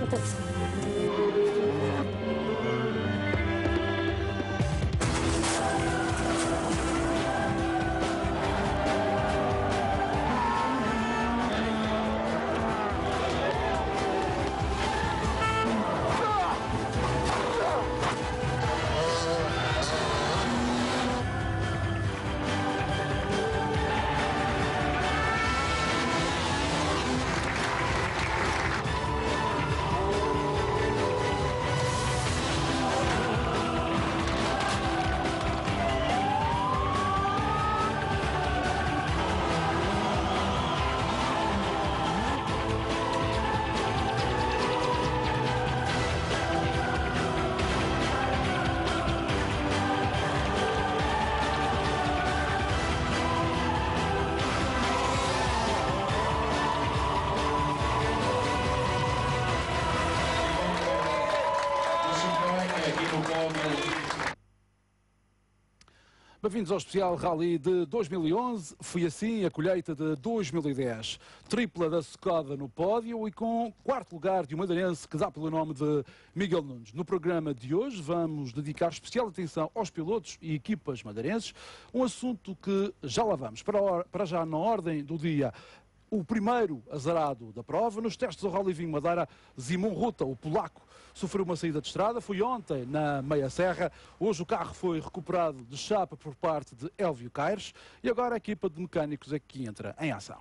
Bem-vindos ao especial Rally de 2011. Foi assim a colheita de 2010. Tripla da Skoda no pódio e com quarto lugar de um madeirense que dá pelo nome de Miguel Nunes. No programa de hoje vamos dedicar especial atenção aos pilotos e equipas madeirenses, um assunto que já lá vamos. Para já na ordem do dia, o primeiro azarado da prova. Nos testes do Rally Vinho Madeira, Zimon Ruta, o polaco, sofreu uma saída de estrada. Foi ontem na Meia Serra. Hoje o carro foi recuperado de chapa por parte de Elvio Caires e agora a equipa de mecânicos é que entra em ação.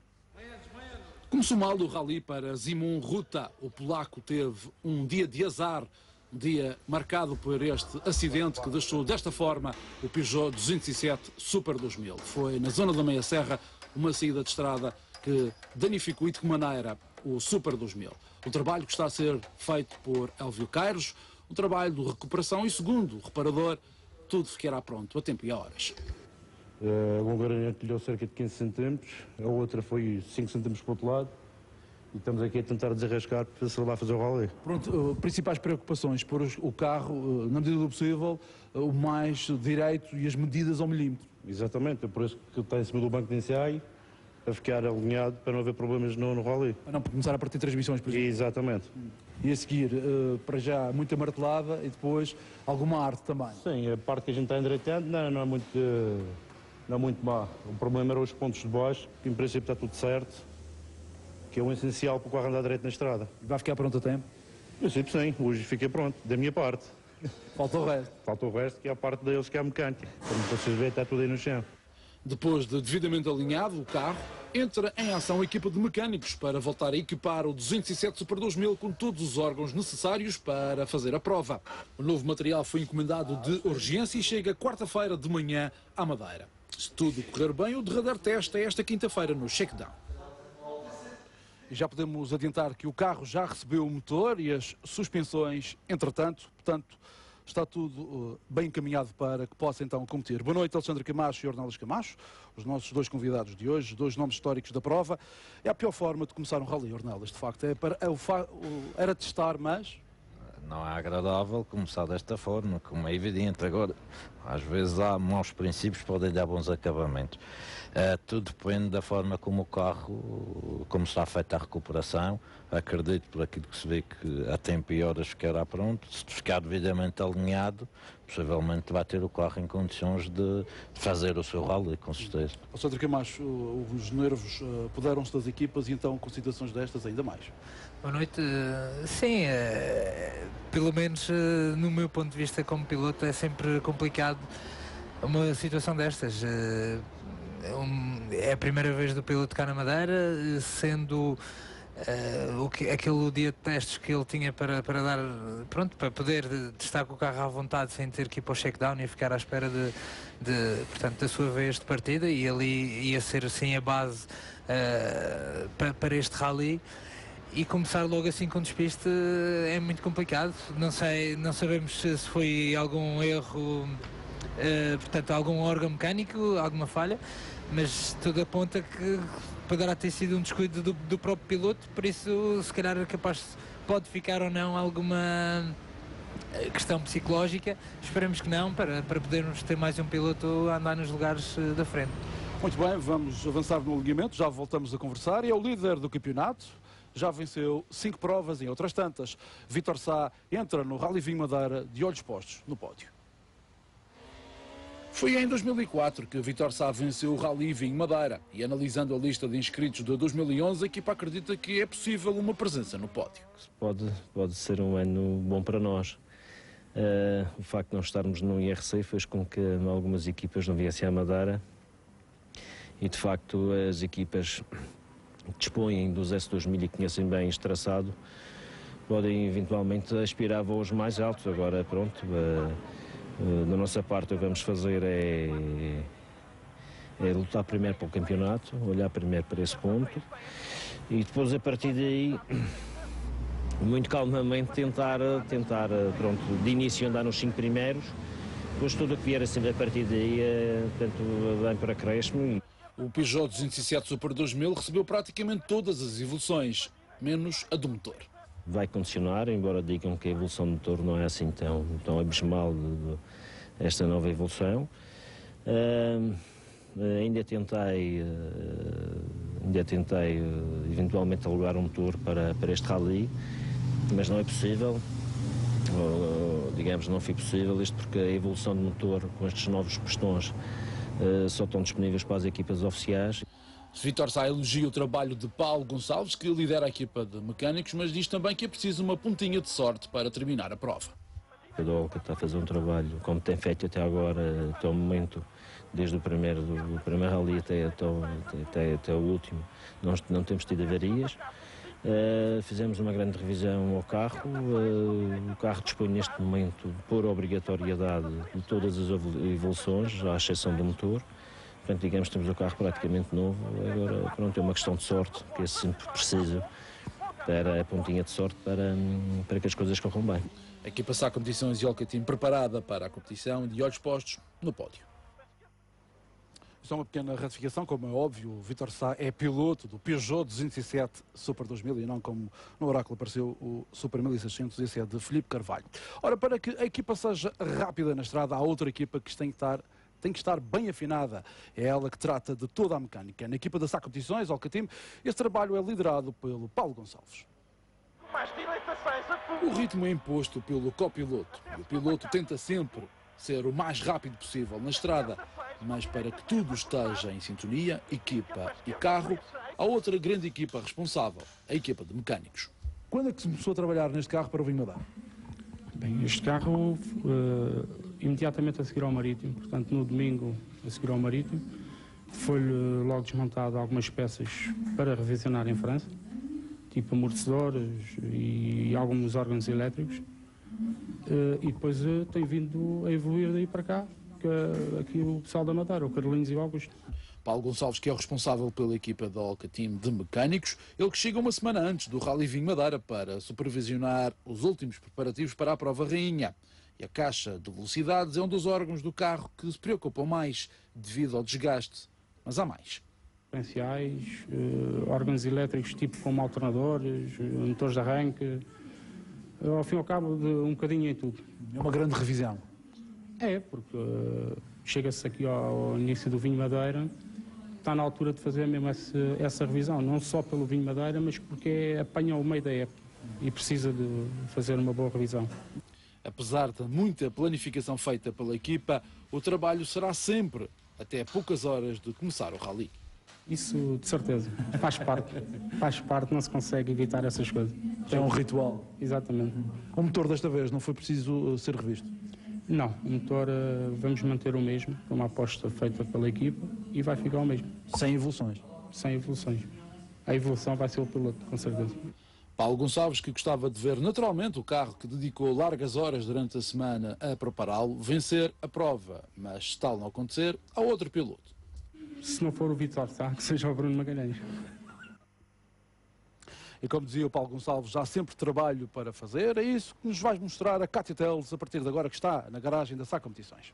Começou mal o Rally para Zimon Ruta. O polaco teve um dia de azar, um dia marcado por este acidente que deixou desta forma o Peugeot 207 Super 2000. Foi na zona da Meia Serra uma saída de estrada que danificou e de que maneira o Super 2000. O trabalho que está a ser feito por Elvio Caires, um trabalho de recuperação e, segundo o reparador, tudo ficará pronto a tempo e a horas. Uma garanhante lhe deu cerca de 15 centímetros, a outra foi 5 centímetros para o outro lado e estamos aqui a tentar desarrascar para se ele vai fazer o rally. Pronto, principais preocupações, pôr o carro, na medida do possível, o mais direito e as medidas ao milímetro. Exatamente, é por isso que está em cima do banco de ensaio, a ficar alinhado para não haver problemas no rally. Não, para começar a partir de transmissões, por exemplo. Exatamente. E a seguir, para já, muita martelada e depois alguma arte também. Sim, a parte que a gente está endireitando não é muito má. O problema eram os pontos de baixo, que em princípio está tudo certo, que é o essencial para o carro andar direito na estrada. Vai ficar pronto a tempo? Em princípio sim, hoje fiquei pronto, da minha parte. Falta o resto. Falta o resto, que é a parte deles, que é a mecânica. Como vocês veem, está tudo aí no chão. Depois de devidamente alinhado o carro, entra em ação a equipa de mecânicos para voltar a equipar o 207 Super 2000 com todos os órgãos necessários para fazer a prova. O novo material foi encomendado de urgência e chega quarta-feira de manhã à Madeira. Se tudo correr bem, o derradeiro teste é esta quinta-feira no Shakedown. E já podemos adiantar que o carro já recebeu o motor e as suspensões, entretanto, portanto, está tudo bem encaminhado para que possa então competir. Boa noite, Alexandre Camacho e Ornelas Camacho, os nossos dois convidados de hoje, dois nomes históricos da prova. É a pior forma de começar um rally, Ornelas, de facto. Era testar, mas... Não é agradável começar desta forma, como é evidente. Agora, às vezes há maus princípios, podem dar bons acabamentos. Tudo depende da forma como o carro, como está feita a recuperação. Acredito, por aquilo que se vê, que a tempo e horas ficará pronto. Se ficar devidamente alinhado, possivelmente vai ter o carro em condições de fazer o seu rally, com certeza. Alexandre Camacho, os nervos apoderam-se das equipas e então com situações destas ainda mais. Boa noite. Sim, pelo menos no meu ponto de vista como piloto é sempre complicado uma situação destas. É a primeira vez do piloto cá na Madeira, sendo aquele dia de testes que ele tinha para dar, pronto, para poder estar com o carro à vontade sem ter que ir para o shakedown e ficar à espera portanto, da sua vez de partida, e ali ia ser assim a base para este rally. E começar logo assim com despiste é muito complicado. Não sabemos se foi algum erro, portanto, algum órgão mecânico, alguma falha, mas tudo aponta que poderá ter sido um descuido do próprio piloto, por isso se calhar pode ficar ou não alguma questão psicológica. Esperemos que não, para podermos ter mais um piloto a andar nos lugares da frente. Muito bem, vamos avançar no alinhamento, já voltamos a conversar. E é o líder do campeonato, já venceu 5 provas em outras tantas. Vítor Sá entra no Rally Vinho Madeira de olhos postos no pódio. Foi em 2004 que Vítor Sá venceu o Rally Vinho Madeira e, analisando a lista de inscritos de 2011, a equipa acredita que é possível uma presença no pódio. Pode ser um ano bom para nós. O facto de não estarmos no IRC fez com que algumas equipas não viessem à Madeira e, de facto, as equipas que dispõem dos S2000 e conhecem bem este traçado podem eventualmente aspirar a voos mais altos. Agora, pronto, da nossa parte o que vamos fazer é lutar primeiro para o campeonato, olhar primeiro para esse ponto e depois, a partir daí, muito calmamente tentar pronto, de início andar nos 5 primeiros, depois tudo o que vier assim a partir daí tanto bem para acréscimo. O Peugeot 207 Super 2000 recebeu praticamente todas as evoluções, menos a do motor. Vai condicionar, embora digam que a evolução do motor não é assim tão abismal esta nova evolução. Ainda tentei eventualmente alugar um motor para este rally, mas não é possível, digamos, não foi possível, isto porque a evolução do motor com estes novos pistões só estão disponíveis para as equipas oficiais. Vítor Sá elogia o trabalho de Paulo Gonçalves, que lidera a equipa de mecânicos, mas diz também que é preciso uma pontinha de sorte para terminar a prova. O Dolca está a fazer um trabalho, como tem feito até agora, até o momento, desde o primeiro rally até o último, nós não temos tido avarias. Fizemos uma grande revisão ao carro. O carro dispõe neste momento, por obrigatoriedade, de todas as evoluções, à exceção do motor. Portanto, digamos que temos o carro praticamente novo. Agora, pronto, é uma questão de sorte, que é sempre preciso para a pontinha de sorte para que as coisas corram bem. A equipa Sá Competições e Alcatim preparada para a competição, de olhos postos no pódio. Isto é uma pequena ratificação, como é óbvio, o Vítor Sá é piloto do Peugeot 207 Super 2000 e não como no oráculo apareceu o Super 1600, esse é de Filipe Carvalho. Ora, para que a equipa seja rápida na estrada, há outra equipa que tem que estar bem afinada. É ela que trata de toda a mecânica. Na equipa da Sá Competições, Alcatim, esse trabalho é liderado pelo Paulo Gonçalves. O ritmo é imposto pelo copiloto e o piloto tenta sempre ser o mais rápido possível na estrada, mas para que tudo esteja em sintonia, equipa e carro, há outra grande equipa responsável, a equipa de mecânicos. Quando é que se começou a trabalhar neste carro para o Vinho Madeira? Bem, este carro, imediatamente a seguir ao Marítimo, portanto no domingo a seguir ao Marítimo, foi-lhe logo desmontado algumas peças para revisionar em França, tipo amortecedores e alguns órgãos elétricos, e depois tem vindo a evoluir daí para cá, aqui o pessoal da Madeira, o Carlinhos e o Augusto. Paulo Gonçalves, que é o responsável pela equipa da Alcatim de mecânicos, ele que chega uma semana antes do Rally Vinho Madeira para supervisionar os últimos preparativos para a prova rainha. E a caixa de velocidades é um dos órgãos do carro que se preocupam mais devido ao desgaste, mas há mais. Diferenciais, órgãos elétricos tipo como alternadores, motores de arranque, ao fim e ao cabo de um bocadinho em tudo. É uma grande revisão. É, porque chega-se aqui ao início do Vinho Madeira, está na altura de fazer mesmo essa revisão, não só pelo Vinho Madeira, mas porque apanha o meio da época e precisa de fazer uma boa revisão. Apesar de muita planificação feita pela equipa, o trabalho será sempre até poucas horas de começar o rally. Isso, de certeza, faz parte, não se consegue evitar essas coisas. É um ritual. Exatamente. O motor desta vez não foi preciso ser revisto? Não, o motor vamos manter o mesmo, é uma aposta feita pela equipa e vai ficar o mesmo. Sem evoluções? Sem evoluções. A evolução vai ser o piloto, com certeza. Paulo Gonçalves, que gostava de ver naturalmente o carro que dedicou largas horas durante a semana a prepará-lo, vencer a prova, mas se tal não acontecer, há outro piloto. Se não for o Vítor Sá, que seja o Bruno Magalhães. E como dizia o Paulo Gonçalves, há sempre trabalho para fazer. É isso que nos vai mostrar a Cátia Teles a partir de agora, que está na garagem da Sá Competições.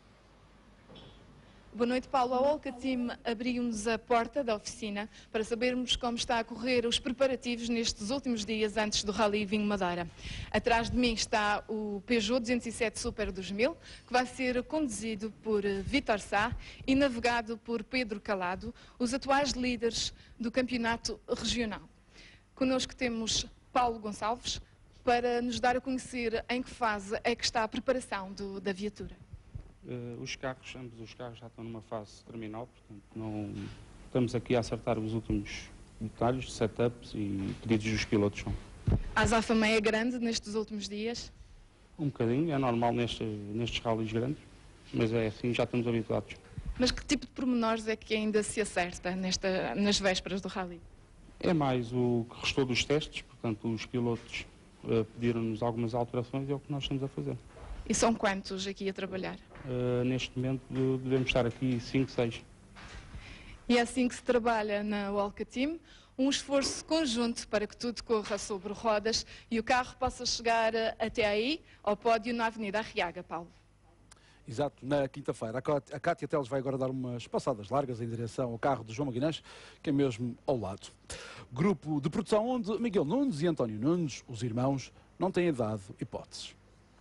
Boa noite, Paulo. A Alcatim abriu-nos a porta da oficina para sabermos como está a correr os preparativos nestes últimos dias antes do Rally Vinho Madeira. Atrás de mim está o Peugeot 207 Super 2000, que vai ser conduzido por Vítor Sá e navegado por Pedro Calado, os atuais líderes do campeonato regional. Connosco temos Paulo Gonçalves para nos dar a conhecer em que fase é que está a preparação da viatura. Ambos os carros já estão numa fase terminal, portanto estamos aqui a acertar os últimos detalhes, setups e pedidos dos pilotos. A azáfama é grande nestes últimos dias? Um bocadinho, é normal nestes rallies grandes, mas é assim, já estamos habituados. Mas que tipo de pormenores é que ainda se acerta nas vésperas do rally? É mais o que restou dos testes, portanto os pilotos pediram-nos algumas alterações e é o que nós estamos a fazer. E são quantos aqui a trabalhar? Neste momento devemos estar aqui 5, 6. E é assim que se trabalha na Walca Team, um esforço conjunto para que tudo corra sobre rodas e o carro possa chegar até aí, ao pódio na Avenida Arriaga, Paulo. Exato, na quinta-feira. A Cátia Teles vai agora dar umas passadas largas em direção ao carro de João Maguinés, que é mesmo ao lado. Grupo de produção onde Miguel Nunes e António Nunes, os irmãos, não têm dado hipóteses.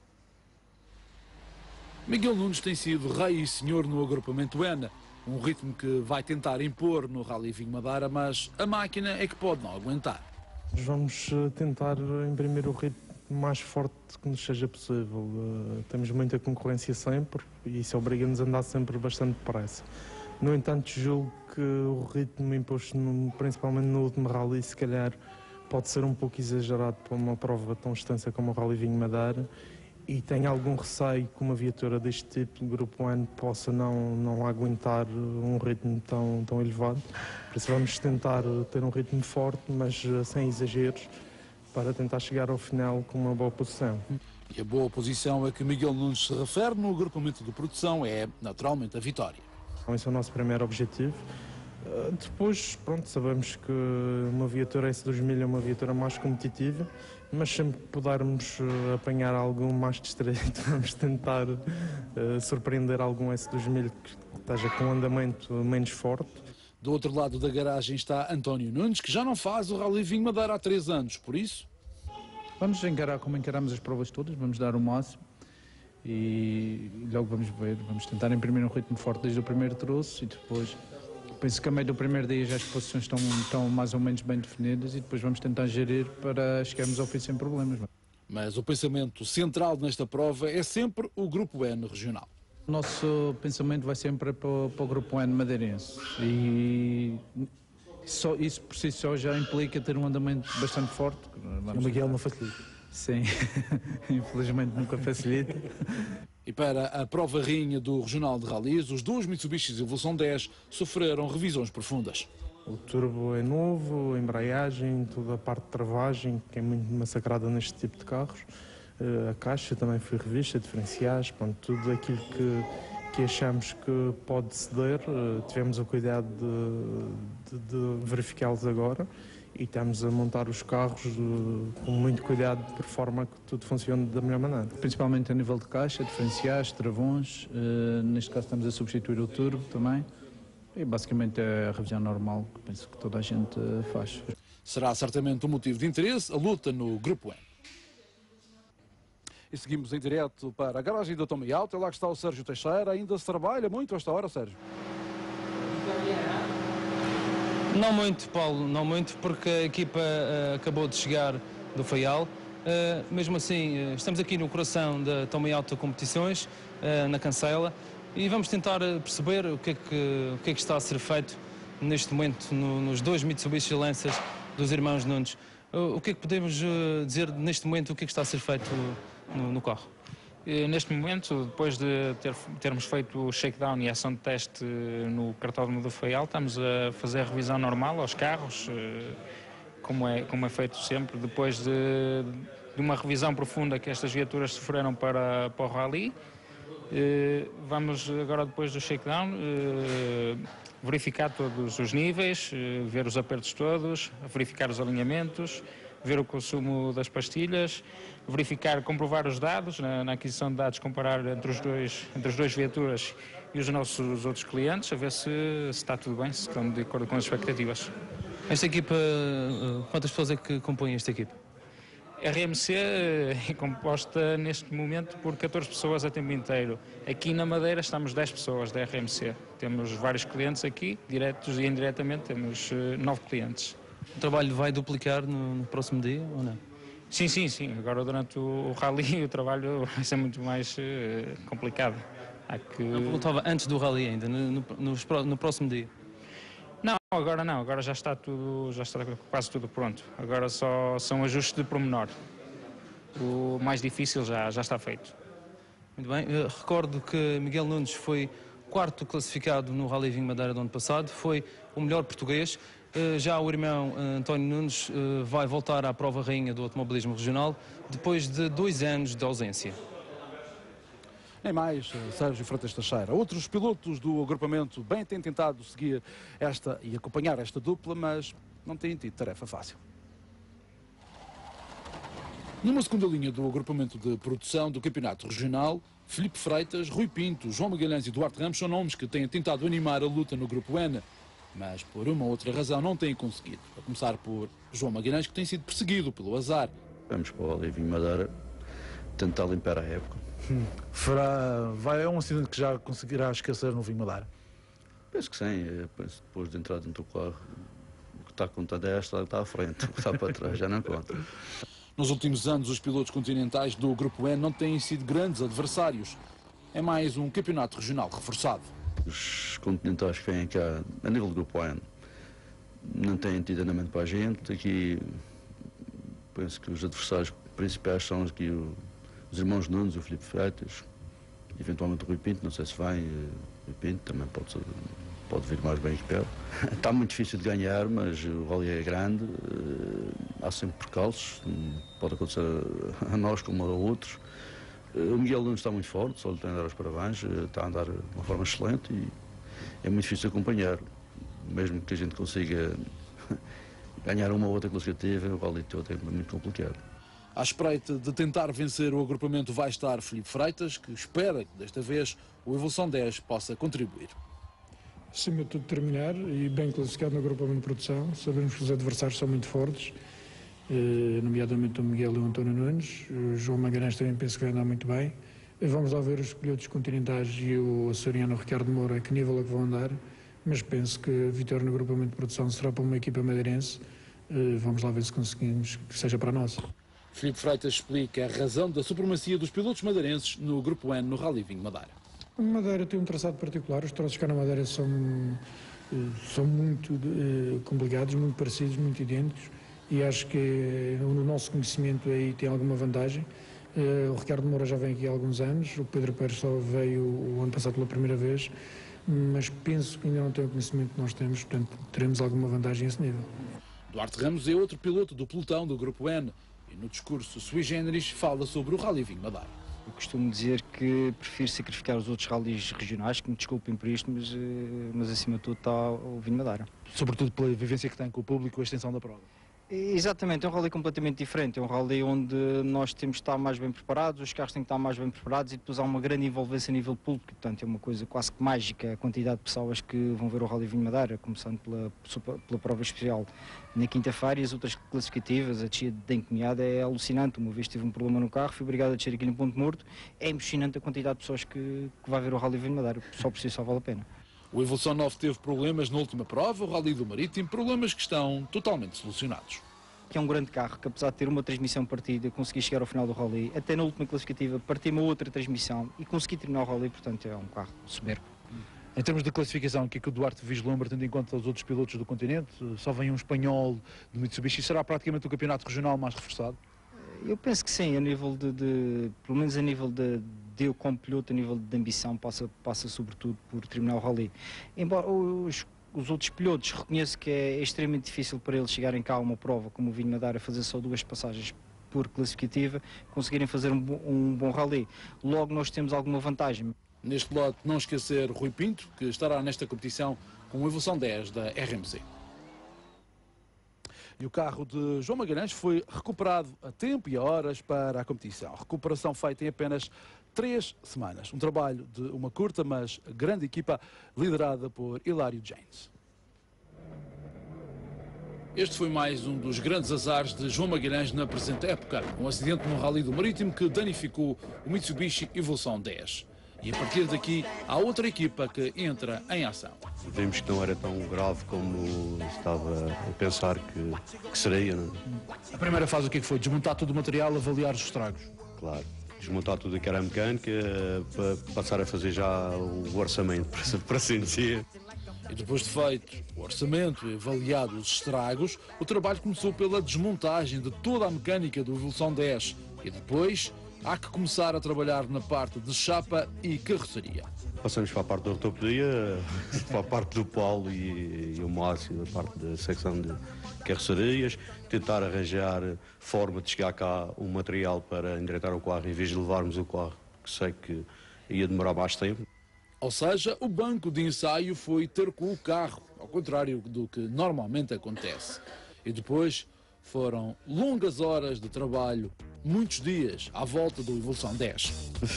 Miguel Nunes tem sido rei e senhor no agrupamento N, um ritmo que vai tentar impor no Rally Vinho Madeira, mas a máquina é que pode não aguentar. Vamos tentar imprimir o ritmo mais forte que nos seja possível. Temos muita concorrência sempre e isso obriga-nos a andar sempre bastante depressa. No entanto, julgo que o ritmo imposto principalmente no último rally se calhar pode ser um pouco exagerado para uma prova tão extensa como o Rally Vinho Madeira e tenho algum receio que uma viatura deste tipo, do Grupo N, possa não aguentar um ritmo tão elevado. Por isso vamos tentar ter um ritmo forte, mas sem exageros, para tentar chegar ao final com uma boa posição. E a boa posição a que Miguel Nunes se refere no agrupamento de produção é, naturalmente, a vitória. Esse é o nosso primeiro objetivo. Depois, pronto, sabemos que uma viatura S2000 é uma viatura mais competitiva, mas sempre que pudermos apanhar algum mais distraído, vamos tentar surpreender algum S2000 que esteja com um andamento menos forte. Do outro lado da garagem está António Nunes, que já não faz o Rally Vinho Madeira há 3 anos, por isso... Vamos encarar como encaramos as provas todas, vamos dar o máximo e logo vamos ver, vamos tentar imprimir um ritmo forte desde o primeiro troço e depois... Penso que a meio do primeiro dia já as posições estão mais ou menos bem definidas e depois vamos tentar gerir para chegarmos ao fim sem problemas. Mas o pensamento central nesta prova é sempre o Grupo N regional. O nosso pensamento vai sempre para o Grupo N madeirense e isso por si só já implica ter um andamento bastante forte. O Miguel não facilita. Sim, infelizmente nunca facilita. E para a prova rainha do Regional de Rallys, os dois Mitsubishi Evolution 10 sofreram revisões profundas. O turbo é novo, a embreagem, toda a parte de travagem, que é muito massacrada neste tipo de carros. A caixa também foi revista, diferenciais, pronto, tudo aquilo que achamos que pode ceder, tivemos o cuidado de verificá-los agora. E estamos a montar os carros com muito cuidado, por forma que tudo funcione da melhor maneira. Principalmente a nível de caixa, diferenciais, travões, neste caso estamos a substituir o turbo também. E basicamente é a revisão normal que penso que toda a gente faz. Será certamente um motivo de interesse a luta no Grupo N. E seguimos em direto para a garagem da Toma e Alto, é lá que está o Sérgio Teixeira. Ainda se trabalha muito a esta hora, Sérgio? Não muito, Paulo, não muito, porque a equipa acabou de chegar do Faial. Mesmo assim, estamos aqui no coração da Toma e Alto Competições, na Cancela, e vamos tentar perceber o que é que está a ser feito neste momento nos dois Mitsubishi Lancers dos irmãos Nunes. O que é que podemos dizer neste momento, o que é que está a ser feito no carro? Neste momento, depois de termos feito o shakedown e a ação de teste no cartódromo do Faial, estamos a fazer a revisão normal aos carros, como é feito sempre, depois de uma revisão profunda que estas viaturas sofreram para o rally. Vamos agora, depois do shakedown, verificar todos os níveis, ver os apertos todos, verificar os alinhamentos, ver o consumo das pastilhas, comprovar os dados, na aquisição de dados, comparar entre as duas viaturas e os nossos outros clientes, a ver se está tudo bem, se estão de acordo com as expectativas. Esta equipa, quantas pessoas é que compõem esta equipa? A RMC é composta neste momento por 14 pessoas a tempo inteiro. Aqui na Madeira estamos 10 pessoas da RMC. Temos vários clientes aqui, diretos e indiretamente, temos 9 clientes. O trabalho vai duplicar no próximo dia ou não? Sim. Agora durante o rally o trabalho vai ser muito mais complicado. Eu perguntava antes do rally ainda, no próximo dia. Não, agora já está quase tudo pronto. Agora só são ajustes de pormenor. O mais difícil já está feito. Muito bem, recordo que Miguel Nunes foi quarto classificado no Rally Vinho Madeira do ano passado, foi o melhor português. Já o irmão António Nunes vai voltar à prova rainha do automobilismo regional depois de 2 anos de ausência. Nem mais, Sérgio Freitas Teixeira. Outros pilotos do agrupamento bem têm tentado seguir e acompanhar esta dupla, mas não têm tido tarefa fácil. Numa segunda linha do agrupamento de produção do campeonato regional, Filipe Freitas, Rui Pinto, João Magalhães e Duarte Ramos são nomes que têm tentado animar a luta no grupo N, mas por uma ou outra razão não têm conseguido. A começar por João Magalhães, que tem sido perseguido pelo azar. Vamos para o Rally Vinho Madeira tentar limpar a época. É um acidente que já conseguirá esquecer no Vinho Madeira? Penso que sim. Penso depois de entrar dentro do carro, o que está contando é esta, está à frente, o que está para trás já não conta. Nos últimos anos, os pilotos continentais do Grupo N não têm sido grandes adversários. É mais um campeonato regional reforçado. Os continentais que vêm cá, a nível do Grupo N, não têm tido andamento para a gente. Aqui, penso que os adversários principais são aqui os irmãos Nunes, o Filipe Freitas, eventualmente o Rui Pinto, não sei se vai. O Rui Pinto também pode vir mais bem equipado. Está muito difícil de ganhar, mas o rally é grande, há sempre percalços, pode acontecer a nós como a outros. O Miguel Nunes está muito forte, só lhe tenho a dar os parabéns, está a andar de uma forma excelente e é muito difícil acompanhar. Mesmo que a gente consiga ganhar uma ou outra classificativa, o rally todo é muito complicado. À espreita de tentar vencer o agrupamento vai estar Filipe Freitas, que espera que desta vez o Evolução 10 possa contribuir. Acima de tudo terminar e bem classificado no agrupamento de produção. Sabemos que os adversários são muito fortes, nomeadamente o Miguel e o António Nunes. O João Magalhães também penso que vai andar muito bem. Vamos lá ver os pilotos continentais e o açoriano Ricardo Moura a que nível é que vão andar, mas penso que a vitória no agrupamento de produção será para uma equipa madeirense. Vamos lá ver se conseguimos que seja para a nossa. Filipe Freitas explica a razão da supremacia dos pilotos madeirenses no Grupo N no Rally Vinho Madeira. A Madeira tem um traçado particular, os troços cá na Madeira são muito complicados, muito parecidos, muito idênticos e acho que no nosso conhecimento aí tem alguma vantagem. O Ricardo Moura já vem aqui há alguns anos, o Pedro Pérez só veio o ano passado pela primeira vez, mas penso que ainda não tem o conhecimento que nós temos, portanto teremos alguma vantagem a esse nível. Duarte Ramos é outro piloto do pelotão do Grupo N e no discurso sui generis fala sobre o Rally Vinho Madeira. Eu costumo dizer que prefiro sacrificar os outros rallies regionais, que me desculpem por isto, mas acima de tudo está o Vinho Madeira. Sobretudo pela vivência que tem com o público e a extensão da prova. Exatamente, é um rally completamente diferente, é um rally onde nós temos de estar mais bem preparados, os carros têm que estar mais bem preparados e depois há uma grande envolvência a nível público, portanto é uma coisa quase que mágica a quantidade de pessoas que vão ver o Rally Vinho Madeira, começando pela prova especial na quinta-feira e as outras classificativas, a descida de Encomendada é alucinante, uma vez tive um problema no carro, fui obrigado a descer aqui no ponto morto, é impressionante a quantidade de pessoas que vai ver o Rally Vinho Madeira, só por si só vale a pena. O Evolução 9 teve problemas na última prova, o Rally do Marítimo, problemas que estão totalmente solucionados. Que é um grande carro, que apesar de ter uma transmissão partida, consegui chegar ao final do Rally, até na última classificativa, parti uma outra transmissão e consegui terminar o Rally, portanto é um carro soberbo. Em termos de classificação, o que é que o Duarte vislumbra, tendo em conta os outros pilotos do continente? Só vem um espanhol de Mitsubishi, será praticamente o campeonato regional mais reforçado? Eu penso que sim, a nível pelo menos a nível de eu como piloto, a nível de ambição, passa sobretudo por terminar o Rally. Embora os outros pilotos reconheço que é extremamente difícil para eles chegarem cá a uma prova como o Vinho Madeira, fazer só 2 passagens por classificativa, conseguirem fazer um bom Rally. Logo nós temos alguma vantagem. Neste lote, não esquecer Rui Pinto, que estará nesta competição com a Evolução 10 da RMC. E o carro de João Magalhães foi recuperado a tempo e a horas para a competição. Recuperação feita em apenas 3 semanas. Um trabalho de uma curta, mas grande equipa liderada por Hilário James. Este foi mais um dos grandes azares de João Magalhães na presente época. Um acidente no Rally do Marítimo que danificou o Mitsubishi Evolução 10. E a partir daqui há outra equipa que entra em ação. Vimos que não era tão grave como estava a pensar que seria. Não? A primeira fase o que foi? Desmontar todo o material, avaliar os estragos? Claro, desmontar tudo o que era mecânica, para passar a fazer já o orçamento, para assim dizer. E depois de feito o orçamento e avaliado os estragos, o trabalho começou pela desmontagem de toda a mecânica do Evolução 10 e depois há que começar a trabalhar na parte de chapa e carroceria. Passamos para a parte da ortopedia, para a parte do Paulo e o Márcio, a parte da secção de carrocerias, tentar arranjar forma de chegar cá um material para endireitar o carro em vez de levarmos o carro, que sei que ia demorar mais tempo. Ou seja, o banco de ensaio foi ter com o carro, ao contrário do que normalmente acontece. E depois foram longas horas de trabalho, muitos dias à volta do Evolução 10.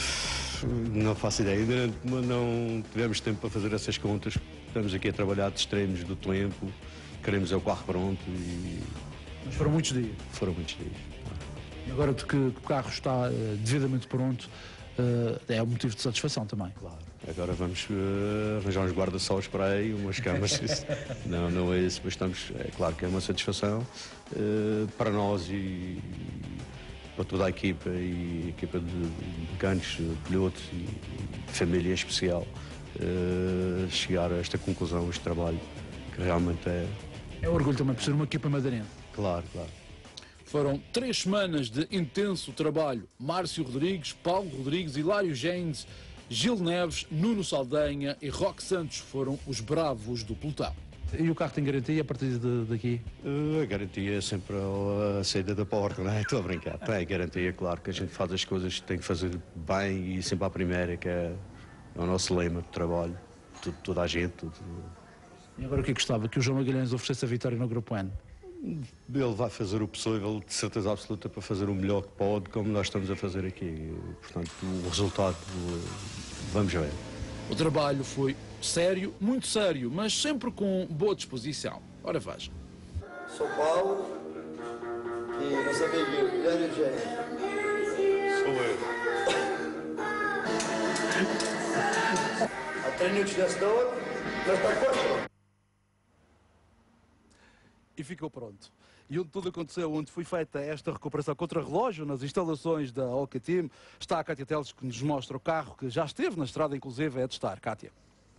Não faço ideia, ainda não tivemos tempo para fazer essas contas. Estamos aqui a trabalhar de extremos do tempo, queremos o carro pronto e... Mas foram muitos dias? Foram muitos dias. E agora que o carro está devidamente pronto, é um motivo de satisfação também. Claro. Agora vamos arranjar uns guarda-sols para aí, umas camas. não é isso, mas é claro que é uma satisfação para nós e para toda a equipa e a equipa de mecânicos, pilotos e família em especial, chegar a esta conclusão, este trabalho, que realmente é... É orgulho também por ser uma equipa madeirense. Claro, claro. Foram 3 semanas de intenso trabalho. Márcio Rodrigues, Paulo Rodrigues, Hilário Janes, Gil Neves, Nuno Saldanha e Roque Santos foram os bravos do pelotão. E o carro tem garantia a partir daqui? A garantia é sempre a saída da porta, não é? Estou a brincar. Tem garantia, claro, que a gente faz as coisas que tem que fazer bem e sempre à primeira, que é o nosso lema de trabalho. Toda a gente. E agora o que é que gostava? Que o João Magalhães oferecesse a vitória no Grupo N? Ele vai fazer o possível, de certeza absoluta, para fazer o melhor que pode, como nós estamos a fazer aqui. Portanto, o resultado, vamos ver. O trabalho foi sério, muito sério, mas sempre com boa disposição. Ora, veja. Sou Paulo e nosso amigo Hilário Janes. Sou eu. A 3 minutos desta hora, já está posto. E ficou pronto. E onde tudo aconteceu, onde foi feita esta recuperação contra-relógio, nas instalações da Oca Team, está a Cátia Teles, que nos mostra o carro que já esteve na estrada, inclusive, a testar. Cátia.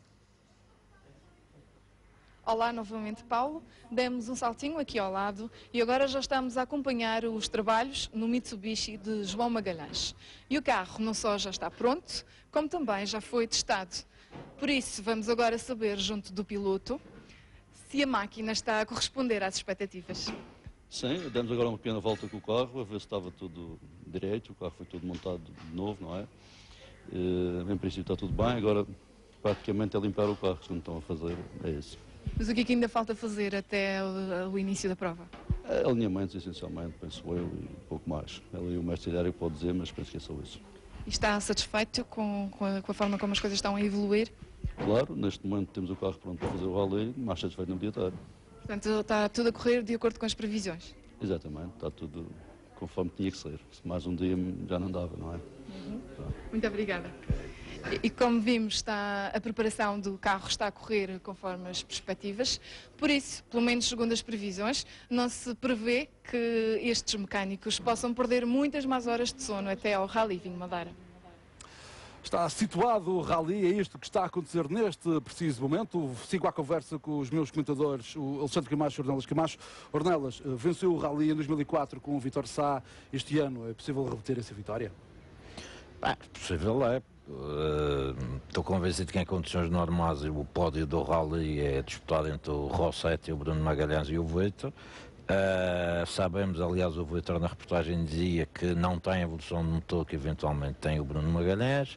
Olá novamente, Paulo. Demos um saltinho aqui ao lado e agora já estamos a acompanhar os trabalhos no Mitsubishi de João Magalhães. E o carro não só já está pronto, como também já foi testado. Por isso, vamos agora saber, junto do piloto, se a máquina está a corresponder às expectativas. Sim, demos agora uma pequena volta com o carro, a ver se estava tudo direito, o carro foi tudo montado de novo, não é? Em princípio está tudo bem, agora praticamente é limpar o carro, como estão a fazer, é isso. Mas o que é que ainda falta fazer até o início da prova? Alinhamentos, essencialmente, penso eu, e pouco mais. Ele e o mestre Hilário pode dizer, mas penso que é só isso. E está satisfeito com a forma como as coisas estão a evoluir? Claro, neste momento temos o carro pronto para fazer o rally, mais satisfeito não podia estar. Portanto, está tudo a correr de acordo com as previsões? Exatamente, está tudo conforme tinha que ser. Se mais um dia já não dava, não é? Muito obrigada. E como vimos, a preparação do carro está a correr conforme as perspectivas, por isso, pelo menos segundo as previsões, não se prevê que estes mecânicos possam perder muitas mais horas de sono até ao Rally Vinho Madeira. Está situado o rally, é isto que está a acontecer neste preciso momento. Sigo à conversa com os meus comentadores, o Alexandre Camacho e o Ornelas Camacho. Ornelas, venceu o rally em 2004 com o Vítor Sá. Este ano é possível repetir essa vitória? Possível é. Estou convencido que em condições normais o pódio do rally é disputado entre o Rossetti, o Bruno Magalhães e o Vítor. Sabemos, aliás, o Vítor na reportagem dizia que não tem evolução de motor, que eventualmente tem o Bruno Magalhães.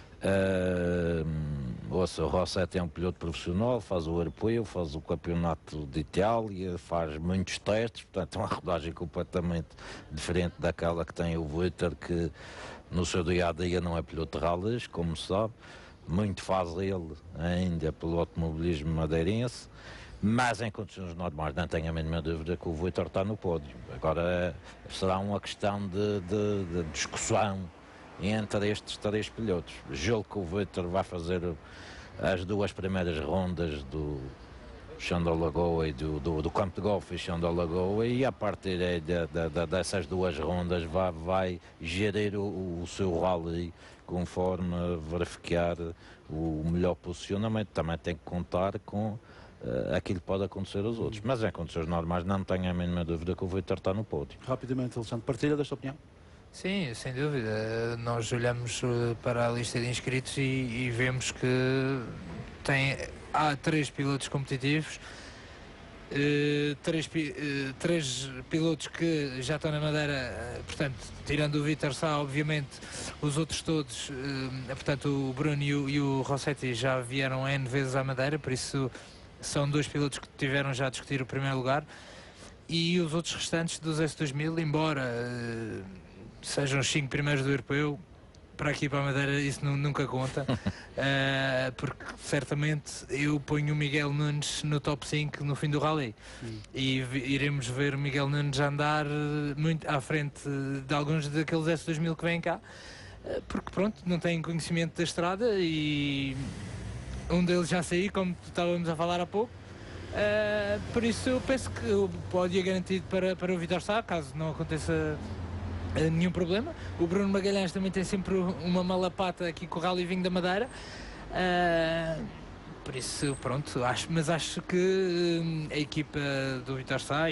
O Rossetti é um piloto profissional, faz o europeu, faz o campeonato de Itália, faz muitos testes, portanto é uma rodagem completamente diferente daquela que tem o Vítor, que no seu dia-a-dia não é piloto de rallies, como se sabe, muito faz ele ainda pelo automobilismo madeirense, mas em condições normais não tenho a mínima dúvida que o Vítor está no pódio. Agora será uma questão de discussão entre estes 3 pilotos. Julgo que o Vítor vai fazer as 2 primeiras rondas do Chão da Lagoa e do campo de golfe e Chão da Lagoa, e a partir dessas 2 rondas vai gerir o seu rally conforme verificar o melhor posicionamento. Também tem que contar com aquilo que pode acontecer aos outros, mas em condições normais não tenho a mínima dúvida que o Vítor está no pódio. Rapidamente, Alexandre, partilha desta opinião? Sim, sem dúvida. Nós olhamos para a lista de inscritos e vemos que há 3 pilotos competitivos, 3 pilotos que já estão na Madeira, portanto, tirando o Vítor Sá, obviamente, os outros todos, portanto, o Bruno e o Rossetti já vieram N vezes à Madeira, por isso são 2 pilotos que tiveram já a discutir o primeiro lugar, e os outros restantes dos S2000, embora sejam os 5 primeiros do europeu, para aqui para a Madeira isso nunca conta, porque certamente eu ponho o Miguel Nunes no top 5 no fim do rally. E iremos ver o Miguel Nunes andar muito à frente de alguns daqueles S2000 que vêm cá, porque pronto, não têm conhecimento da estrada, e um deles já saiu, como estávamos a falar há pouco. Por isso eu penso que o pódio é garantido para o Vítor Sá, caso não aconteça nenhum problema. O Bruno Magalhães também tem sempre uma malapata aqui com o Rally Vinho da Madeira, por isso pronto, mas acho que a equipa do Vítor Sá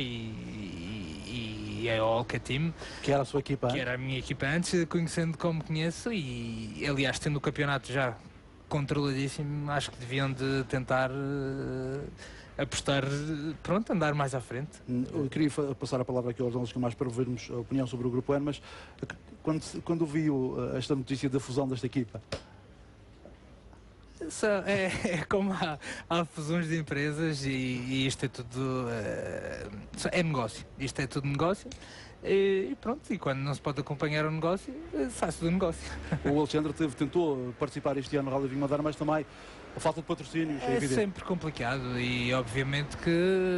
e a Olca Team, que era a sua equipa, que era a minha equipa antes, conhecendo como conheço, e aliás tendo o campeonato já controladíssimo, acho que deviam de tentar apostar, pronto, andar mais à frente. Eu queria passar a palavra aqui aos nossos mais para ouvirmos a opinião sobre o Grupo N, mas quando viu esta notícia da fusão desta equipa? É como há fusões de empresas, e isto é tudo é negócio, isto é tudo negócio, e pronto, e quando não se pode acompanhar o negócio, faz-se do negócio. O Alexandre tentou participar este ano no Rally Vinho Madeira, mas também a falta de patrocínios é evidente. Sempre complicado, e obviamente que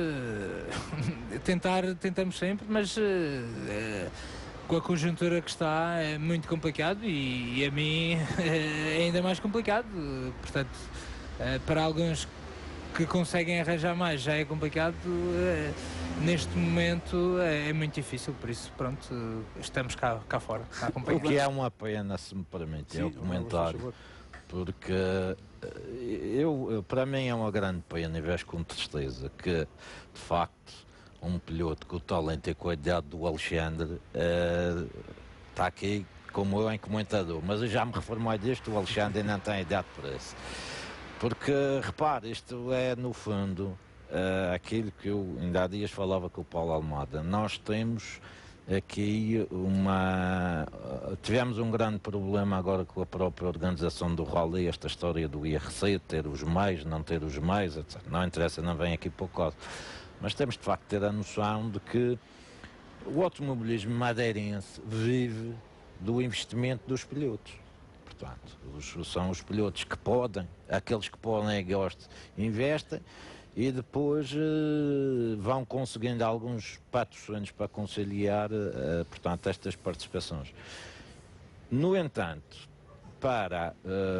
tentamos sempre, mas com a conjuntura que está é muito complicado, e a mim é ainda mais complicado. Portanto, para alguns que conseguem arranjar mais já é complicado, neste momento é muito difícil, por isso pronto, estamos cá fora a acompanhar. O que é uma pena, se me permite, é o comentário, porque para mim é uma grande pena, e vejo com tristeza, que de facto um piloto com o talento e com a idade do Alexandre está aqui como eu em comentador, mas eu já me reformei disto, o Alexandre ainda não tem idade para isso. Porque, repare, isto é no fundo aquilo que eu ainda há dias falava com o Paulo Almada. Nós temos aqui tivemos um grande problema agora com a própria organização do rally, esta história do IRC, ter os meios, não ter os meios, etc. Não interessa, não vem aqui para o caso. Mas temos de facto ter a noção de que o automobilismo madeirense vive do investimento dos pilotos. Portanto, são os pilotos que podem, aqueles que podem e gostam, investem, e depois vão conseguindo alguns patrocínios para conciliar, portanto, estas participações. No entanto, para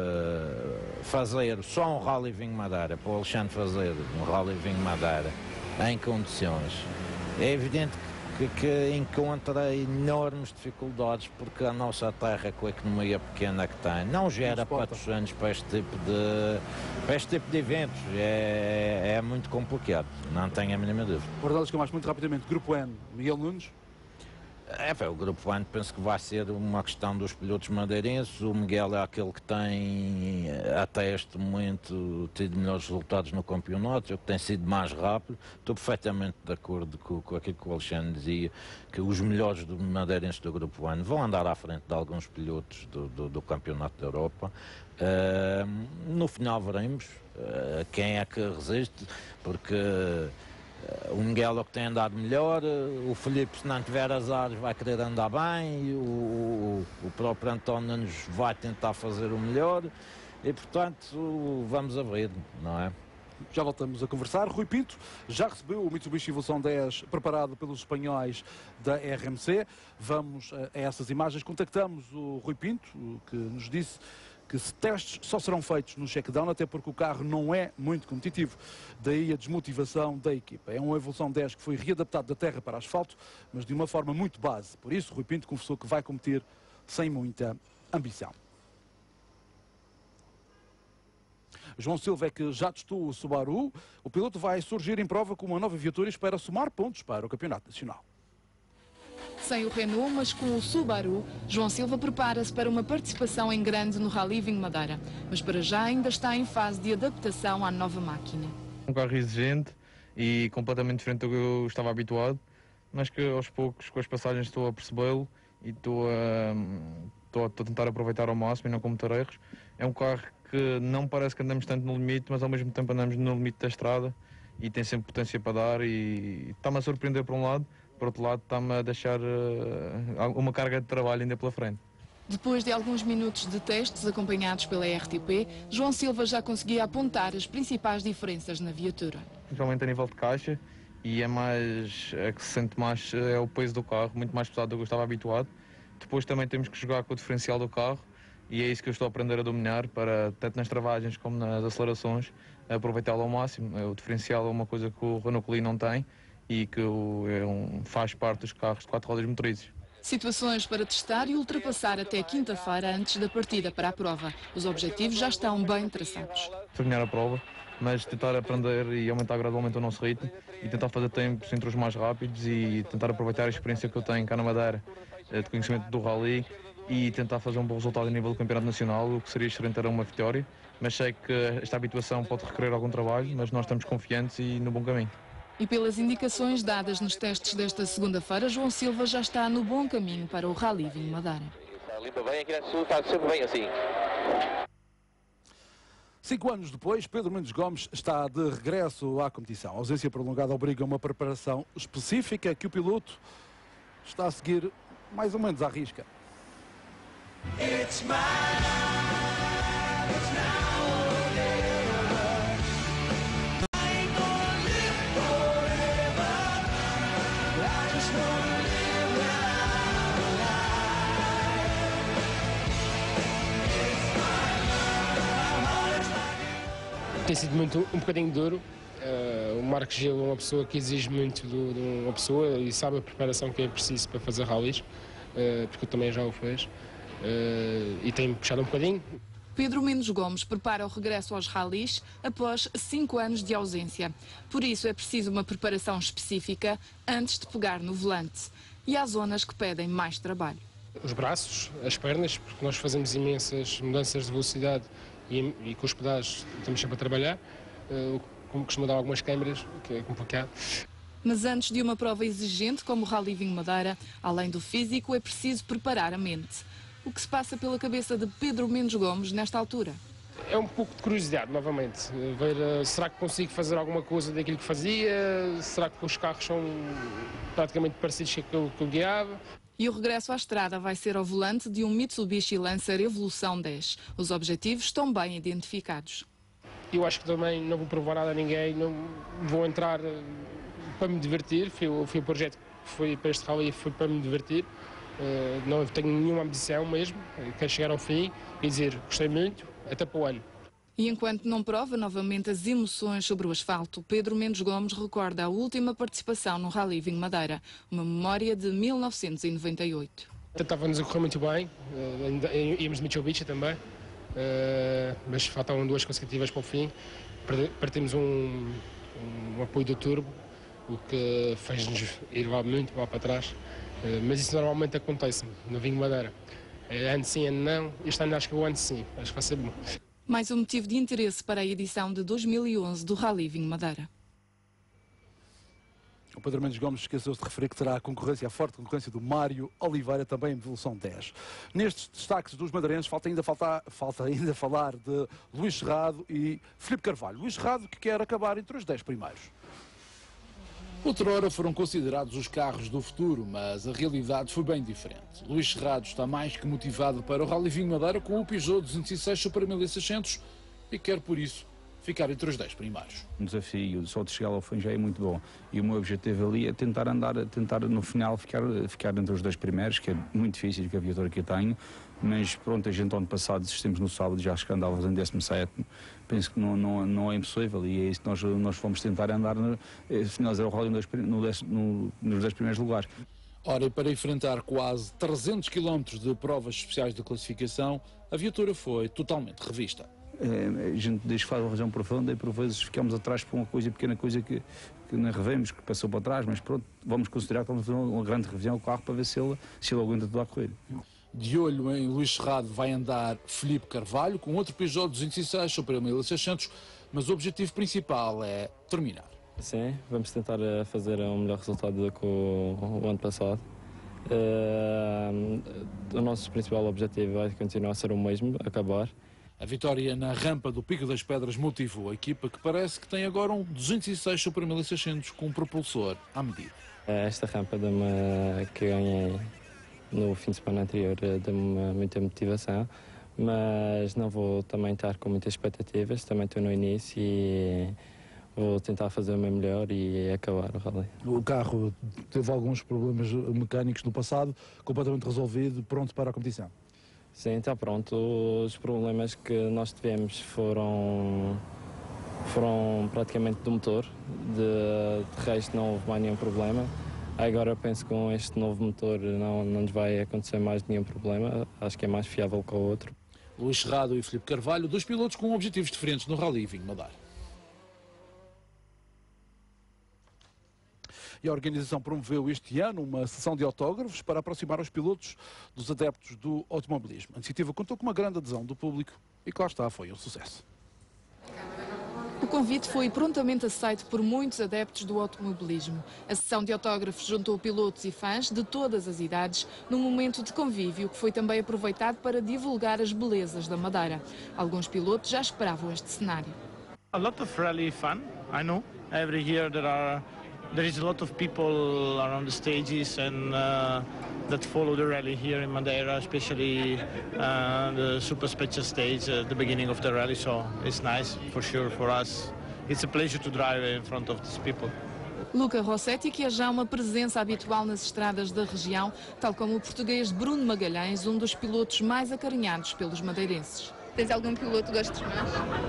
fazer só um Rally Vinho Madeira, para o Alexandre fazer um Rally Vinho Madeira em condições, é evidente que encontra enormes dificuldades, porque a nossa terra, com a economia pequena que tem, não gera patrocínios para este tipo de eventos. É muito complicado, não tenho a mínima dúvida. Guardados que mais muito rapidamente, Grupo N, Miguel Nunes. O Grupo N penso que vai ser uma questão dos pilotos madeirenses. O Miguel é aquele que tem, até este momento, tido melhores resultados no campeonato, o que tem sido mais rápido. Estou perfeitamente de acordo com aquilo que o Alexandre dizia, que os melhores madeirenses do Grupo N vão andar à frente de alguns pilotos do Campeonato da Europa. No final veremos quem é que resiste, porque o Miguel é o que tem andado melhor, o Filipe, se não tiver azar, vai querer andar bem, o próprio António nos vai tentar fazer o melhor, e portanto vamos a ver, não é? Já voltamos a conversar. Rui Pinto já recebeu o Mitsubishi Evolução 10 preparado pelos espanhóis da RMC. Vamos a essas imagens. Contactamos o Rui Pinto, que nos disse que testes só serão feitos no check-down, até porque o carro não é muito competitivo. Daí a desmotivação da equipa. É uma Evolução 10 que foi readaptado da terra para asfalto, mas de uma forma muito base. Por isso, Rui Pinto confessou que vai competir sem muita ambição. João Silva é que já testou o Subaru. O piloto vai surgir em prova com uma nova viatura e espera somar pontos para o Campeonato Nacional. Sem o Renault, mas com o Subaru, João Silva prepara-se para uma participação em grande no Rally Vinho Madeira. Mas para já ainda está em fase de adaptação à nova máquina. Um carro exigente e completamente diferente do que eu estava habituado, mas que aos poucos, com as passagens, estou a percebê-lo e estou a tentar aproveitar ao máximo e não cometer erros. É um carro que não parece que andamos tanto no limite, mas ao mesmo tempo andamos no limite da estrada e tem sempre potência para dar e está-me a surpreender por um lado, por outro lado está-me a deixar uma carga de trabalho ainda pela frente. Depois de alguns minutos de testes acompanhados pela RTP, João Silva já conseguia apontar as principais diferenças na viatura. Principalmente a nível de caixa, e a que se sente mais é o peso do carro, muito mais pesado do que eu estava habituado. Depois também temos que jogar com o diferencial do carro, e é isso que eu estou a aprender a dominar, para tanto nas travagens como nas acelerações, aproveitá-lo ao máximo. O diferencial é uma coisa que o Renault Clio não tem e que faz parte dos carros de 4 rodas motrizadas. Situações para testar e ultrapassar até quinta-feira antes da partida para a prova. Os objetivos já estão bem traçados. Terminar a prova, mas tentar aprender e aumentar gradualmente o nosso ritmo e tentar fazer tempos entre os mais rápidos e tentar aproveitar a experiência que eu tenho cá na Madeira, de conhecimento do Rally, e tentar fazer um bom resultado a nível do Campeonato Nacional, o que seria excelente era uma vitória, mas sei que esta habituação pode requerer algum trabalho, mas nós estamos confiantes e no bom caminho. E pelas indicações dadas nos testes desta segunda-feira, João Silva já está no bom caminho para o Rally Vinho Madeira. Limpa bem aqui na sul, está sempre bem assim. 5 anos depois, Pedro Mendes Gomes está de regresso à competição. A ausência prolongada obriga a uma preparação específica que o piloto está a seguir mais ou menos à risca. Tem sido um bocadinho duro. O Marcos Gil é uma pessoa que exige muito de uma pessoa e sabe a preparação que é preciso para fazer rallies, porque também já o fez, e tem puxado um bocadinho. Pedro Mendes Gomes prepara o regresso aos rallies após 5 anos de ausência. Por isso é preciso uma preparação específica antes de pegar no volante. E há zonas que pedem mais trabalho. Os braços, as pernas, porque nós fazemos imensas mudanças de velocidade e com os pedais estamos sempre a trabalhar, como costuma dar algumas câmaras, que é complicado. Mas antes de uma prova exigente como o Rally Vinho Madeira, além do físico, é preciso preparar a mente. O que se passa pela cabeça de Pedro Mendes Gomes nesta altura? É um pouco de curiosidade, novamente. Ver, será que consigo fazer alguma coisa daquilo que fazia? Será que os carros são praticamente parecidos com aquilo que eu guiava? E o regresso à estrada vai ser ao volante de um Mitsubishi Lancer Evolução 10. Os objetivos estão bem identificados. Eu acho que também não vou provar nada a ninguém, não vou entrar para me divertir. Foi o projeto que foi para este rally, foi para me divertir. Não tenho nenhuma ambição mesmo, quero chegar ao fim e dizer gostei muito, até para o ano. E enquanto não prova novamente as emoções sobre o asfalto, Pedro Mendes Gomes recorda a última participação no Rally Vinho Madeira, uma memória de 1998. Estava-nos a correr muito bem, íamos de Mitsubishi também, mas faltavam 2 consecutivas para o fim. Partimos um apoio do turbo, o que fez-nos ir lá muito lá para trás, mas isso normalmente acontece no Vinho Madeira. Ano sim, ano não, este ano acho que é o ano sim, acho que vai ser bom. Mais um motivo de interesse para a edição de 2011 do Rally Vinho Madeira. O Pedro Mendes Gomes esqueceu-se de referir que terá a forte concorrência do Mário Oliveira, também em Evolução 10. Nestes destaques dos madeirenses, falta ainda falar de Luís Cerrado e Filipe Carvalho. Luís Cerrado que quer acabar entre os 10 primeiros. Outrora foram considerados os carros do futuro, mas a realidade foi bem diferente. Luís Cerrado está mais que motivado para o Rally Vinho Madeira com o Peugeot 206 Super 1600 e quer por isso ficar entre os 10 primeiros. Um desafio só de chegar ao fim já é muito bom. E o meu objetivo ali é tentar no final ficar entre os 10 primeiros, que é muito difícil, que a viatura que eu tenho. Mas pronto, a gente ano passado desistimos no sábado, já acho que andávamos em 17º. Penso que não é impossível e é isso que nós fomos tentar andar, finalizar o rally nos 10 primeiros lugares. Ora, e para enfrentar quase 300 km de provas especiais de classificação, a viatura foi totalmente revista. A gente diz que faz uma revisão profunda e por vezes ficamos atrás por uma pequena coisa que não revemos, que passou para trás, mas pronto, vamos considerar que vamos fazer uma grande revisão do carro para ver se ele aguenta toda a corrida. De olho em Luís Cerrado vai andar Filipe Carvalho com outro Peugeot 206 Super 1600, mas o objetivo principal é terminar. Sim, vamos tentar fazer um melhor resultado do que o ano passado. O nosso principal objetivo vai continuar a ser o mesmo, acabar. A vitória na rampa do Pico das Pedras motivou a equipa, que parece que tem agora um 206 Super 1600 com um propulsor à medida. Esta rampa que ganhei no fim de semana anterior deu-me muita motivação, mas não vou também estar com muitas expectativas, também estou no início e vou tentar fazer o meu melhor e acabar o rally. O carro teve alguns problemas mecânicos no passado, completamente resolvido, pronto para a competição? Sim, está pronto. Os problemas que nós tivemos foram praticamente do motor, de resto não houve mais nenhum problema. Agora penso que com este novo motor não nos vai acontecer mais nenhum problema, acho que é mais fiável que o outro. Luís Cerrado e Filipe Carvalho, dois pilotos com objetivos diferentes no Rally Vinho Madeira. E a organização promoveu este ano uma sessão de autógrafos para aproximar os pilotos dos adeptos do automobilismo. A iniciativa contou com uma grande adesão do público e, claro está, foi um sucesso. O convite foi prontamente aceito por muitos adeptos do automobilismo. A sessão de autógrafos juntou pilotos e fãs de todas as idades num momento de convívio que foi também aproveitado para divulgar as belezas da Madeira. Alguns pilotos já esperavam este cenário. A lot of rally fun, I know. Every year there is a lot of people around the stages and that follow the rally here in Madeira, especially the super special stage at the beginning of the rally, so it's nice for sure for us. It's a pleasure to drive in front of these people. Luca Rossetti, que é já uma presença habitual nas estradas da região, tal como o português Bruno Magalhães, um dos pilotos mais acarinhados pelos madeirenses. Tens algum piloto que gostes mais?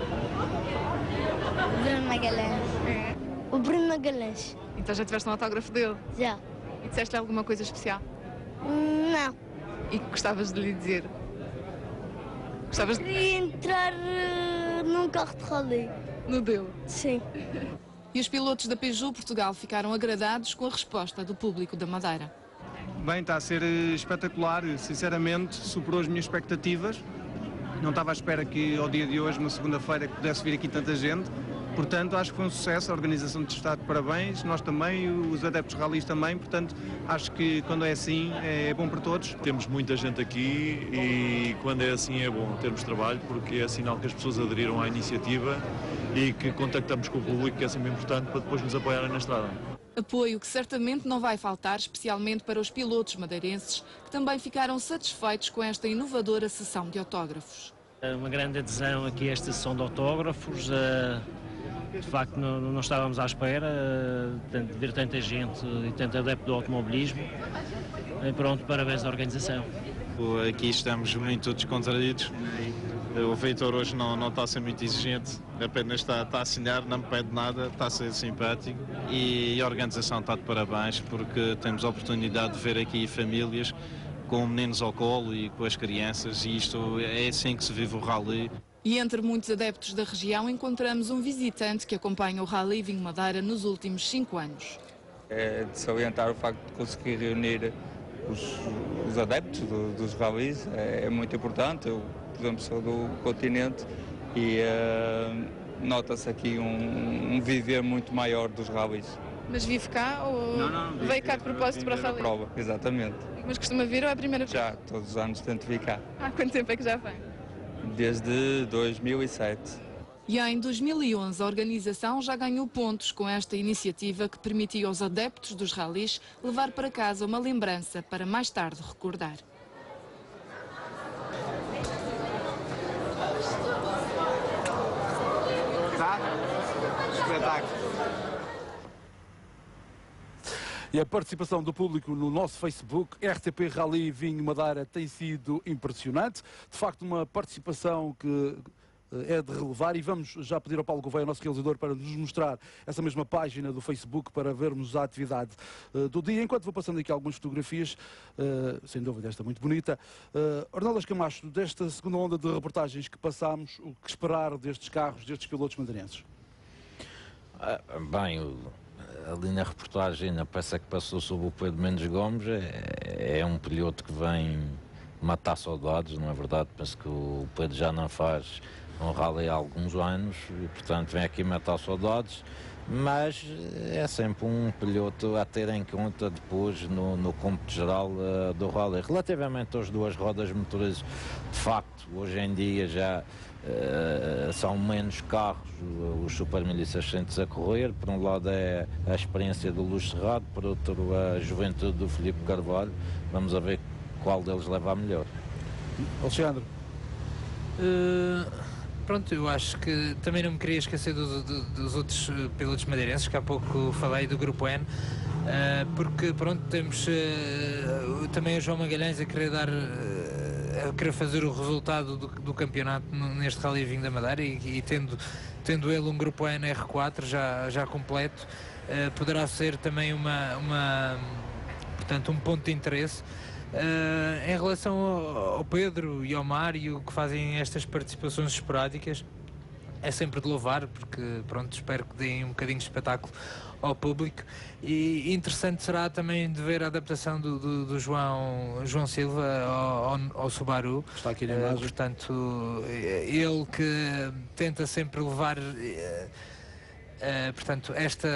Bruno Magalhães. O Bruno Magalhães. Então já tiveste um autógrafo dele? Já. E disseste-lhe alguma coisa especial? Não. E que gostavas de lhe dizer? Gostavas de... Queria entrar num carro de rally. No dele? Sim. E os pilotos da Peugeot Portugal ficaram agradados com a resposta do público da Madeira. Bem, está a ser espetacular, sinceramente, superou as minhas expectativas. Não estava à espera que ao dia de hoje, uma segunda-feira, que pudesse vir aqui tanta gente. Portanto, acho que foi um sucesso, a organização de está de parabéns, nós também, os adeptos ralis também, portanto, acho que quando é assim é bom para todos. Temos muita gente aqui e quando é assim é bom termos trabalho, porque é sinal que as pessoas aderiram à iniciativa e que contactamos com o público, que é sempre importante para depois nos apoiarem na estrada. Apoio que certamente não vai faltar, especialmente para os pilotos madeirenses, que também ficaram satisfeitos com esta inovadora sessão de autógrafos. Uma grande adesão aqui a esta sessão de autógrafos. De facto, não estávamos à espera de ver tanta gente e tanto adepto do automobilismo. E pronto, parabéns à organização. Aqui estamos muito descontraídos. O Vitor hoje não está a ser muito exigente, apenas está a assinar, não me pede nada, está a ser simpático. E a organização está de parabéns, porque temos a oportunidade de ver aqui famílias com meninos ao colo e com as crianças, e isto é assim que se vive o rally. E entre muitos adeptos da região encontramos um visitante que acompanha o Rally Vinho Madeira nos últimos 5 anos. É de salientar o facto de conseguir reunir os adeptos dos rallies, é muito importante. Eu, por exemplo, sou do continente e nota-se aqui um viver muito maior dos rallies. Mas vive cá ou veio cá de propósito para rally? Prova, exatamente. Mas costuma vir ou é a primeira vez? Já, todos os anos tento vir cá. Há quanto tempo é que já vem? Desde 2007. E em 2011 a organização já ganhou pontos com esta iniciativa que permitia aos adeptos dos rallies levar para casa uma lembrança para mais tarde recordar. espetáculo. E a participação do público no nosso Facebook, RTP Rally Vinho Madeira, tem sido impressionante. De facto, uma participação que é de relevar, e vamos já pedir ao Paulo Gouveia, nosso realizador, para nos mostrar essa mesma página do Facebook para vermos a atividade do dia. Enquanto vou passando aqui algumas fotografias, sem dúvida esta muito bonita. Ornelas Camacho, desta segunda onda de reportagens que passámos, o que esperar destes carros, destes pilotos madeirenses? Bem, ali na reportagem, na peça que passou sobre o Pedro Mendes Gomes, é um piloto que vem matar saudades, não é verdade? Penso que o Pedro já não faz um rally há alguns anos e, portanto, vem aqui matar saudades, mas é sempre um piloto a ter em conta depois no cômputo geral do rally. Relativamente às duas rodas motorizes, de facto, hoje em dia já são menos carros os Super 1600 a correr. Por um lado é a experiência do Luís Cerrado, por outro a juventude do Filipe Carvalho. Vamos a ver qual deles leva a melhor. Alexandre? Pronto, eu acho que também não me queria esquecer dos outros pilotos madeirenses, que há pouco falei do Grupo N, porque pronto, temos também o João Magalhães a querer querer fazer o resultado do campeonato neste Rally Vinho da Madeira e tendo ele um Grupo N R4 já completo, poderá ser também portanto, um ponto de interesse. Em relação ao Pedro e ao Mário, que fazem estas participações esporádicas, é sempre de louvar, porque pronto, espero que deem um bocadinho de espetáculo ao público. E interessante será também de ver a adaptação do João Silva ao Subaru. Está aqui na imagem. Portanto, ele que tenta sempre levar portanto,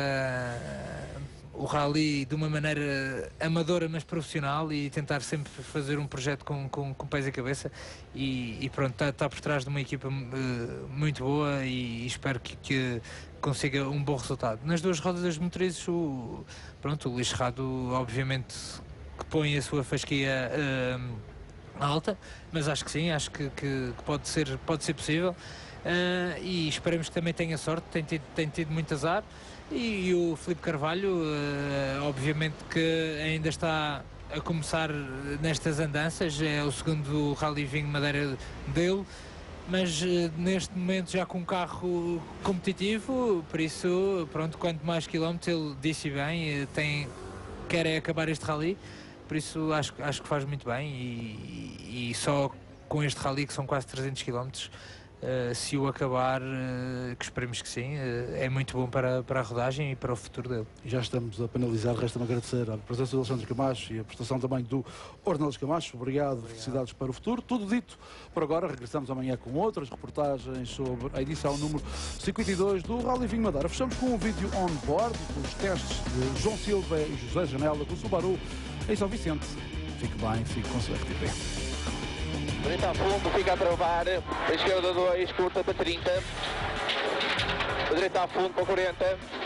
o rally de uma maneira amadora, mas profissional, e tentar sempre fazer um projeto com pés e cabeça, e pronto, está por trás de uma equipa muito boa, e espero que consiga um bom resultado. Nas duas rodas das motorizes, o Luís Cerrado, obviamente, que põe a sua fasquia alta, mas acho que sim, acho que pode ser possível, e esperemos que também tenha sorte, tem tido muito azar. E o Filipe Carvalho, obviamente que ainda está a começar nestas andanças, é o segundo Rally Vinho Madeira dele, mas neste momento já com um carro competitivo, por isso, pronto, quanto mais quilómetros, ele disse bem, quer acabar este rally, por isso acho que faz muito bem, e só com este rally, que são quase 300 quilómetros, se o acabar, que esperemos que sim, é muito bom para a rodagem e para o futuro dele. E já estamos a penalizar, resta-me agradecer a presença do Alexandre Camacho e a prestação também do Ornelas Camacho. Obrigado, felicidades para o futuro. Tudo dito por agora, regressamos amanhã com outras reportagens sobre a edição número 52 do Rally Vinho Madeira. Fechamos com um vídeo on-board dos testes de João Silva e José Janela com o Subaru em São Vicente. Fique bem, fique com o seu RTP. Direita a fundo, fica a travar, a esquerda 2, curta para 30, a direita a fundo para 40,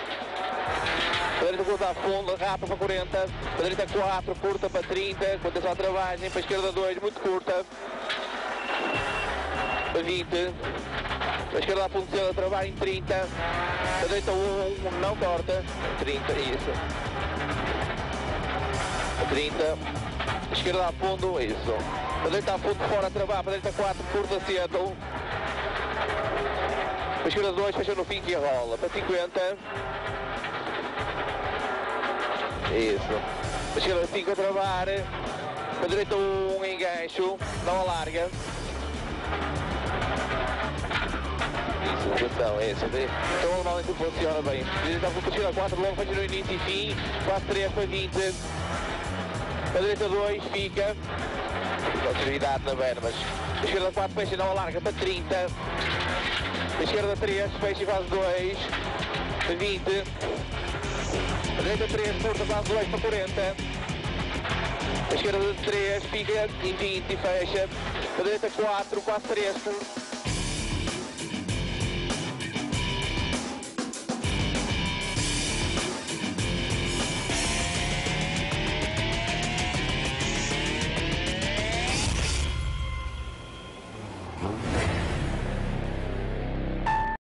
a direita curta a fundo, rapa para 40, a direita 4, curta para 30, quanto à travagem, para a esquerda 2, muito curta, para 20, a esquerda a fundo, a travar em 30, a direita 1, não corta, 30, isso, a 30, a esquerda a fundo, isso. A direita a fundo, fora a travar, para a direita 4, curta cedo. Para a esquerda 2, fecha no fim que rola. Para 50. Isso. Para a esquerda 5 a travar. Para a direita 1, engancho. Não alarga. Isso, atenção, é isso. Então o alemão isso funciona bem. A direita a fundo, para a esquerda 4, logo fecha no início e fim. 4, 3 para 20. Para a direita 2, fica. Atividade na berma, mas a esquerda 4 fecha, não alarga para 30, a esquerda 3 fecha e faz 2 para 20, a direita 3 curta, faz 2 para 40, a esquerda 3 fica em 20 e fecha, a direita 4, quase 3